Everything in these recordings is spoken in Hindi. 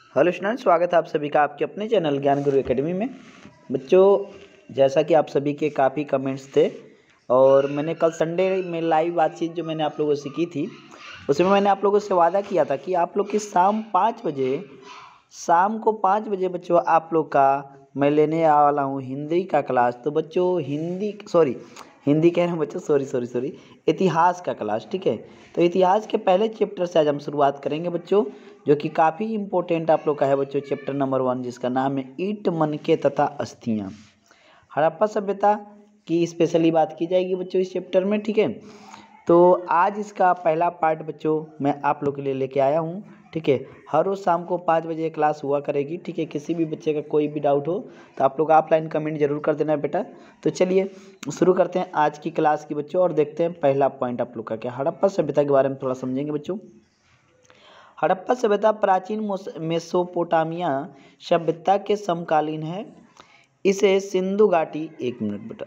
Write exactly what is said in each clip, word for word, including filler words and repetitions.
हेलो स्टूडेंट, स्वागत है आप सभी का आपके अपने चैनल ज्ञान गुरु एकेडमी में। बच्चों, जैसा कि आप सभी के काफ़ी कमेंट्स थे और मैंने कल संडे में लाइव बातचीत जो मैंने आप लोगों से की थी, उसमें मैंने आप लोगों से वादा किया था कि आप लोग की शाम पाँच बजे शाम को पाँच बजे बच्चों आप लोग का मैं लेने वाला हूँ हिंदी का क्लास। तो बच्चों हिंदी सॉरी हिंदी कह रहे हैं बच्चों, सॉरी सॉरी सॉरी इतिहास का क्लास, ठीक है। तो इतिहास के पहले चैप्टर से आज हम शुरुआत करेंगे बच्चों, जो कि काफ़ी इंपॉर्टेंट आप लोग का है बच्चों। चैप्टर नंबर वन जिसका नाम है ईंट मनके तथा अस्थियाँ। हड़प्पा सभ्यता की स्पेशली बात की जाएगी बच्चों इस चैप्टर में, ठीक है। तो आज इसका पहला पार्ट बच्चों मैं आप लोग के लिए लेके आया हूँ, ठीक है। हर रोज़ शाम को पाँच बजे क्लास हुआ करेगी, ठीक है। किसी भी बच्चे का कोई भी डाउट हो तो आप लोग ऑफलाइन कमेंट जरूर कर देना बेटा। तो चलिए शुरू करते हैं आज की क्लास की बच्चों और देखते हैं पहला पॉइंट आप लोग का क्या। हड़प्पा सभ्यता के बारे में थोड़ा समझेंगे बच्चों। हड़प्पा सभ्यता प्राचीन मेसोपोटामिया सभ्यता के समकालीन है। इसे सिंधु घाटी एक मिनट बेटा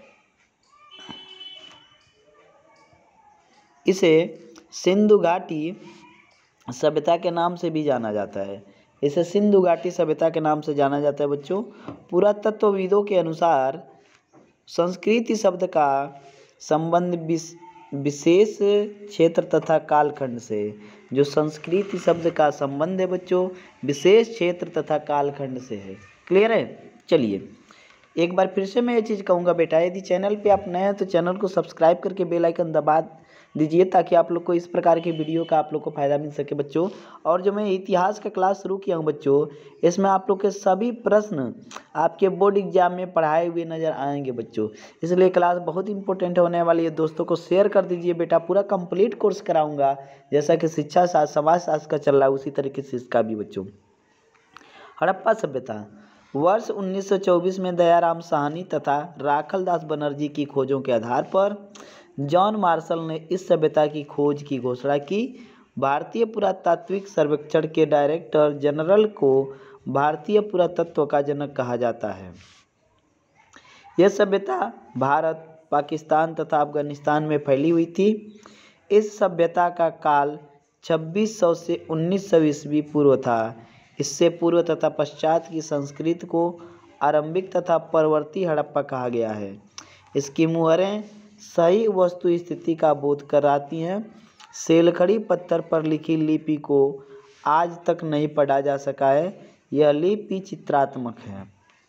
इसे सिंधु घाटी सभ्यता के नाम से भी जाना जाता है। इसे सिंधु घाटी सभ्यता के नाम से जाना जाता है बच्चों। पुरातत्वविदों के अनुसार संस्कृति शब्द का संबंध विशेष क्षेत्र तथा कालखंड से। जो संस्कृति शब्द का संबंध है बच्चों विशेष क्षेत्र तथा कालखंड से है। क्लियर है। चलिए एक बार फिर से मैं ये चीज़ कहूँगा बेटा, यदि चैनल पे आप नए हैं तो चैनल को सब्सक्राइब करके बेल आइकन दबा दीजिए ताकि आप लोग को इस प्रकार की वीडियो का आप लोग को फ़ायदा मिल सके बच्चों। और जो मैं इतिहास का क्लास शुरू किया हूँ बच्चों, इसमें आप लोग के सभी प्रश्न आपके बोर्ड एग्जाम में पढ़ाए हुए नज़र आएंगे बच्चों, इसलिए क्लास बहुत इंपॉर्टेंट होने वाली है। दोस्तों को शेयर कर दीजिए बेटा। पूरा कंप्लीट कोर्स कराऊंगा, जैसा कि शिक्षा शास्त्र समाज शास्त्र का चल रहा है उसी तरीके से इसका भी बच्चों। हड़प्पा सभ्यता वर्ष उन्नीस सौ चौबीस में दयाराम साहनी तथा राखल दास बनर्जी की खोजों के आधार पर जॉन मार्शल ने इस सभ्यता की खोज की घोषणा की। भारतीय पुरातात्विक सर्वेक्षण के डायरेक्टर जनरल को भारतीय पुरातत्व का जनक कहा जाता है। यह सभ्यता भारत, पाकिस्तान तथा अफगानिस्तान में फैली हुई थी। इस सभ्यता का काल छब्बीस सौ से उन्नीस सौ ईस्वी पूर्व था। इससे पूर्व तथा पश्चात की संस्कृति को आरंभिक तथा परवर्ती हड़प्पा कहा गया है। इसकी मुहरें सही वस्तु स्थिति का बोध कराती हैं। सेलखड़ी पत्थर पर लिखी लिपि को आज तक नहीं पढ़ा जा सका है। यह लिपि चित्रात्मक है।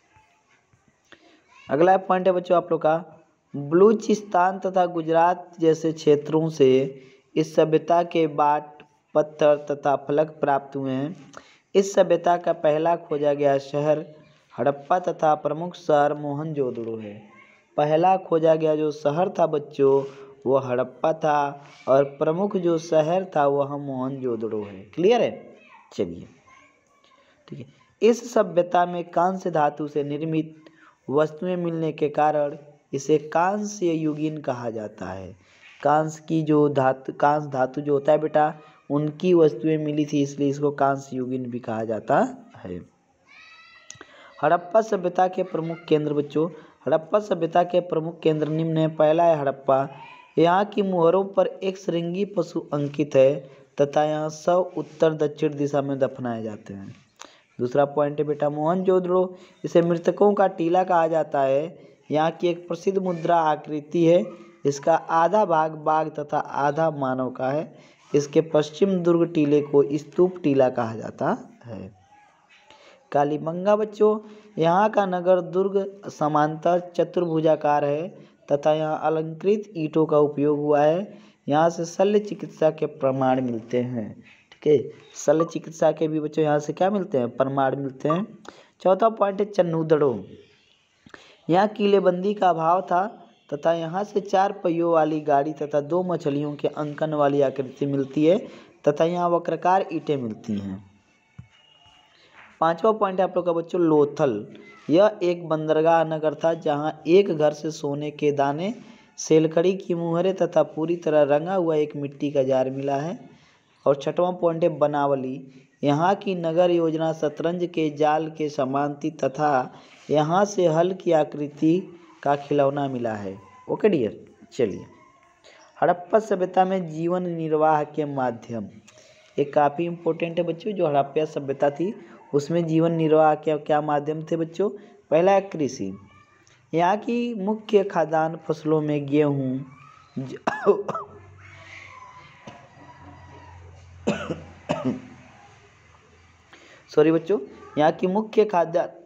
अगला पॉइंट है बच्चों आप लोग का, बलूचिस्तान तथा गुजरात जैसे क्षेत्रों से इस सभ्यता के बाट पत्थर तथा फलक प्राप्त हुए हैं। इस सभ्यता का पहला खोजा गया शहर हड़प्पा तथा प्रमुख शहर मोहनजोदड़ो है। पहला खोजा गया जो शहर था बच्चों वह हड़प्पा था और प्रमुख जो शहर था वह मोहनजोदड़ो है। क्लियर है। चलिए ठीक है। इस सभ्यता में कांस्य धातु से निर्मित वस्तुएं मिलने के कारण इसे कांस्य युगीन कहा जाता है। कांस्य की जो धातु कांस्य धातु जो होता है बेटा उनकी वस्तुएं मिली थी, इसलिए इसको कांस्य युगीन भी कहा जाता है। हड़प्पा सभ्यता के प्रमुख केंद्र बच्चों, हड़प्पा सभ्यता के प्रमुख केंद्र निम्न है। पहला है हड़प्पा। यहाँ की मुहरों पर एक श्रृंगी पशु अंकित है तथा यहाँ सौ उत्तर दक्षिण दिशा में दफनाए जाते हैं। दूसरा पॉइंट है बेटा मोहनजोदड़ो। इसे मृतकों का टीला कहा जाता है। यहाँ की एक प्रसिद्ध मुद्रा आकृति है। इसका आधा भाग बाघ तथा आधा मानव का है। इसके पश्चिम दुर्ग टीले को स्तूप टीला कहा जाता है। कालीबंगा बच्चों, यहाँ का नगर दुर्ग समांतर चतुर्भुजाकार है तथा यहाँ अलंकृत ईंटों का उपयोग हुआ है। यहाँ से शल्य चिकित्सा के प्रमाण मिलते हैं। ठीक है, शल्य चिकित्सा के भी बच्चों यहाँ से क्या मिलते हैं, प्रमाण मिलते हैं। चौथा पॉइंट है चन्नूदड़ो। यहाँ किलेबंदी का अभाव था तथा यहाँ से चार पहियों वाली गाड़ी तथा दो मछलियों के अंकन वाली आकृति मिलती है तथा यहाँ वक्राकार ईंटें मिलती हैं। पांचवा पॉइंट है आप लोग का बच्चों लोथल। यह एक बंदरगाह नगर था जहाँ एक घर से सोने के दाने, सेलखड़ी की मुहरें तथा पूरी तरह रंगा हुआ एक मिट्टी का जार मिला है। और छठवां पॉइंट है बनावली। यहाँ की नगर योजना शतरंज के जाल के समान थी तथा यहाँ से हल की आकृति का खिलौना मिला है। Okay dear. चलिए हड़प्पा सभ्यता में जीवन निर्वाह के माध्यम। ये काफ़ी इम्पोर्टेंट है बच्चों। जो हड़प्पा सभ्यता थी उसमें जीवन निर्वाह के क्या माध्यम थे बच्चों? पहला है कृषि। यहाँ की मुख्य खाद्यान्न फसलों में गेहूँ, सॉरी बच्चों, यहाँ की मुख्य खाद्यान्न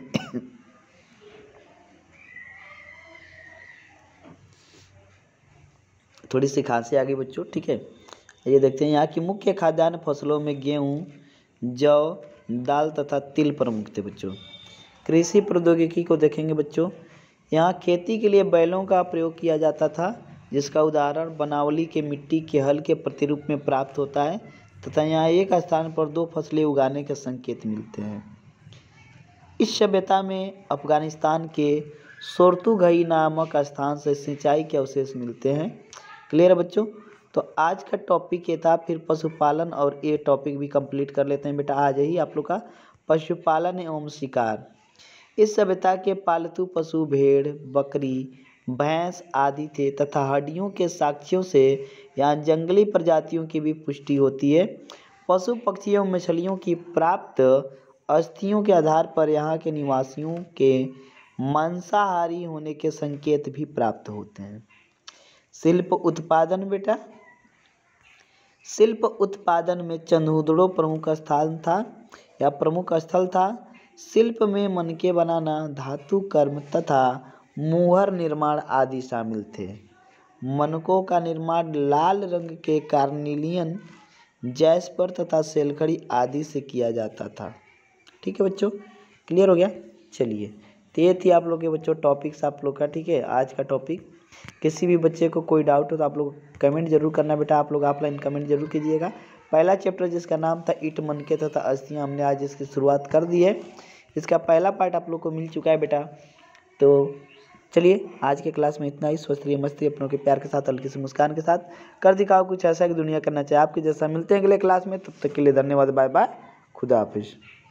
थोड़ी सी खांसी आ गई बच्चों, ठीक है। ये देखते हैं, यहाँ की मुख्य खाद्यान्न फसलों में गेहूँ, जौ, दाल तथा तिल प्रमुख थे बच्चों। कृषि प्रौद्योगिकी को देखेंगे बच्चों, यहाँ खेती के लिए बैलों का प्रयोग किया जाता था, जिसका उदाहरण बनावली के मिट्टी के हल के प्रतिरूप में प्राप्त होता है, तथा यहाँ एक स्थान पर दो फसलें उगाने के संकेत मिलते हैं। इस सभ्यता में अफगानिस्तान के सोर्तुघई नामक स्थान से सिंचाई के अवशेष मिलते हैं। क्लियर है बच्चों? तो आज का टॉपिक ये था, फिर पशुपालन और ये टॉपिक भी कंप्लीट कर लेते हैं बेटा। आज ही आप लोग का पशुपालन एवं शिकार। इस सभ्यता के पालतू पशु भेड़, बकरी, भैंस आदि थे तथा हड्डियों के साक्ष्यों से यहाँ जंगली प्रजातियों की भी पुष्टि होती है। पशु पक्षियों एवं मछलियों की प्राप्त अस्थियों के आधार पर यहाँ के निवासियों के मांसाहारी होने के संकेत भी प्राप्त होते हैं। शिल्प उत्पादन बेटा, शिल्प उत्पादन में चंदहुदड़ो प्रमुख स्थान था या प्रमुख स्थल था। शिल्प में मनके बनाना, धातु कर्म तथा मुहर निर्माण आदि शामिल थे। मनकों का निर्माण लाल रंग के कार्निलियन, जैस्पर तथा सेलखड़ी आदि से किया जाता था। ठीक है बच्चों, क्लियर हो गया? चलिए, तो ये थी आप लोग के बच्चों टॉपिक्स आप लोग का, ठीक है, आज का टॉपिक। किसी भी बच्चे को कोई डाउट हो तो आप लोग कमेंट जरूर करना बेटा। आप लोग ऑफलाइन कमेंट जरूर कीजिएगा। पहला चैप्टर जिसका नाम था ईट मनके तथा अस्थियाँ, हमने आज इसकी शुरुआत कर दी है। इसका पहला पार्ट आप लोग को मिल चुका है बेटा। तो चलिए, आज के क्लास में इतना ही। स्वस्थ रहिए, मस्ती अपनों के प्यार के साथ, हल्की सी मुस्कान के साथ। कर दिखाओ कुछ ऐसा कि दुनिया करना चाहे आपके जैसा। मिलते हैं अगले क्लास में, तब तक के लिए धन्यवाद, बाय बाय, खुदा हाफिज।